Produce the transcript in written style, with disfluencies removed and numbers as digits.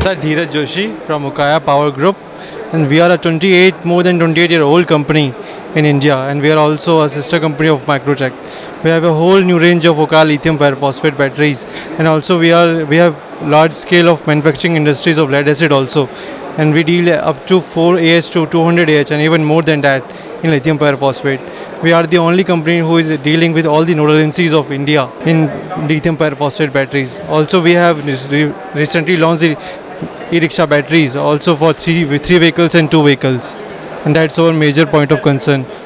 Dheeraj Joshi from Ukaya Power Group, and we are a more than 28-year-old company in India, and we are also a sister company of Microtech. We have a whole new range of Ukaya lithium pyrophosphate batteries, and also we have large scale of manufacturing industries of lead acid also, and we deal up to 4 AH to 200 AH and even more than that in lithium pyrophosphate. We are the only company who is dealing with all the nodal agencies of India in lithium pyrophosphate batteries. Also, we have recently launched the e-rickshaw batteries also for three vehicles and 2 vehicles, and that's our major point of concern.